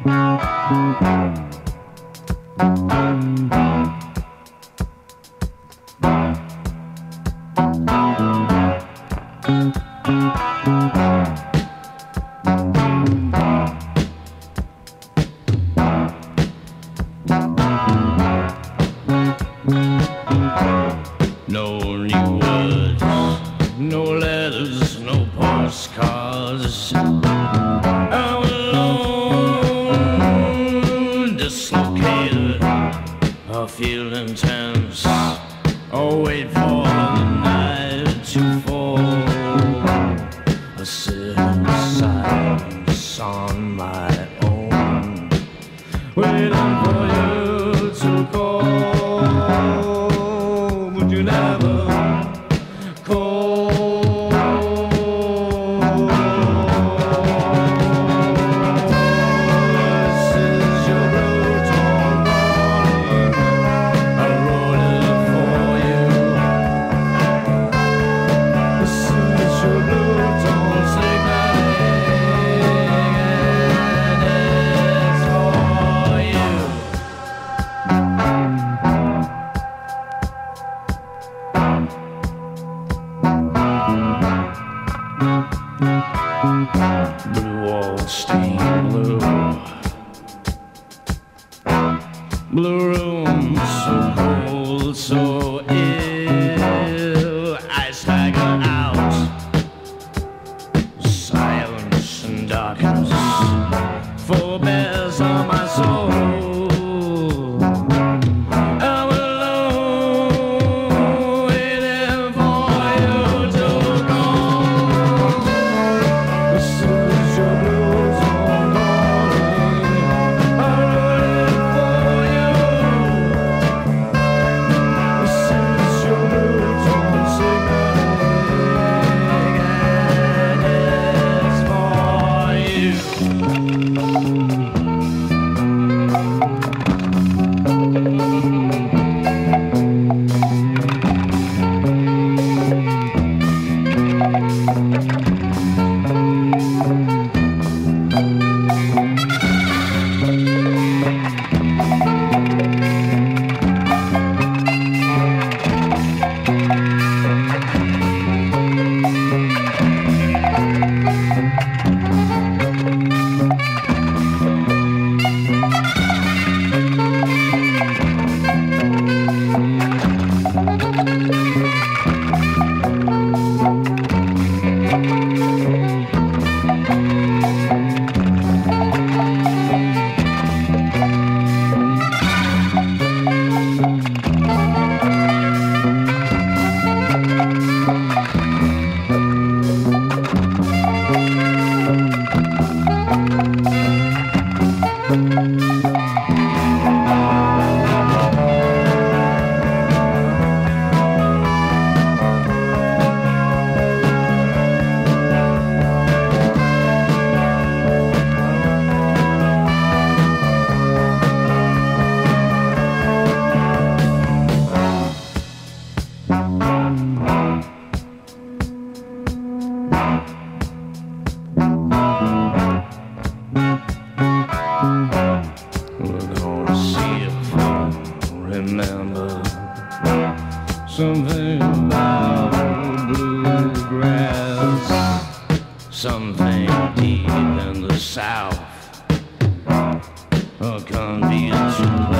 No new words, no letters, no postcards. I'm alone, dislocated. I feel intense. Oh, wait for the night to fall. I sit in silence on my own, waiting for you to call. Would you never call? This is your route on calling. I wrote it for you. This is your route on signaling, and it's for you. Blue walls stained blue, blue room so cold, so ill. I stagger out, silence and darkness forbears on my soul. I'm alone, waiting for you to call. This is your blues on calling. I wrote it for you. This is your blues on signaling, and it's for you. We're gonna see if I remember something about bluegrass, something deep in the South. I can't be too